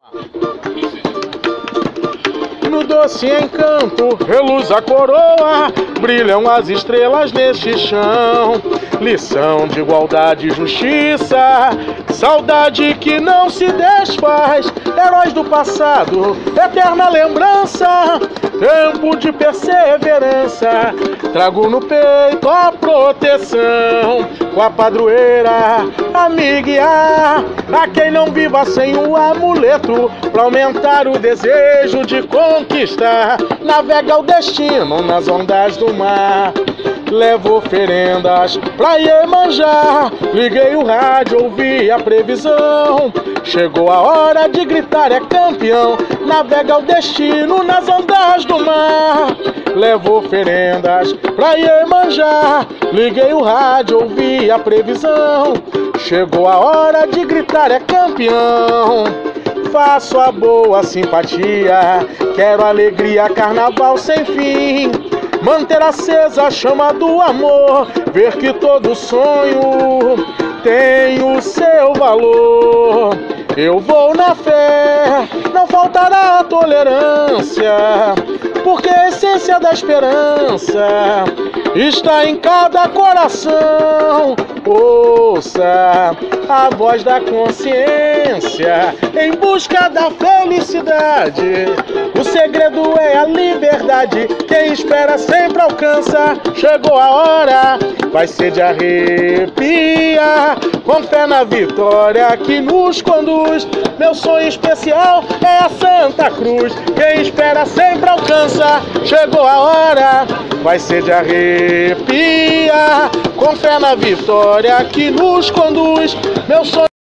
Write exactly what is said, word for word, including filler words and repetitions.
No doce encanto reluz a coroa, brilham as estrelas neste chão. Lição de igualdade e justiça, saudade que não se desfaz. Heróis do passado, eterna lembrança, tempo de perseverança. Trago no peito a proteção, com a padroeira a me guiar. A quem não viva sem o amuleto, pra aumentar o desejo de conquistar. Navega o destino nas ondas do mar, levo oferendas pra Iemanjá. Liguei o rádio, ouvi a previsão, chegou a hora de gritar é campeão. Navega o destino nas ondas do mar, levo oferendas pra Iemanjá. Liguei o rádio, ouvi a previsão, chegou a hora de gritar é campeão. Faço a boa simpatia, quero alegria, carnaval sem fim. Manter acesa a chama do amor, ver que todo sonho tem o seu valor. Eu vou na fé, não faltará tolerância, porque a essência da esperança está em cada coração. Ouça a voz da consciência em busca da felicidade. O segredo é a liberdade, quem espera sempre alcança. Chegou a hora, vai ser de arrepiar, com fé na vitória que nos conduz. Meu sonho especial é a Santa Cruz, quem espera sempre alcança. Chegou a hora, vai ser de arrepiar, com fé na vitória que nos conduz. Meu sonho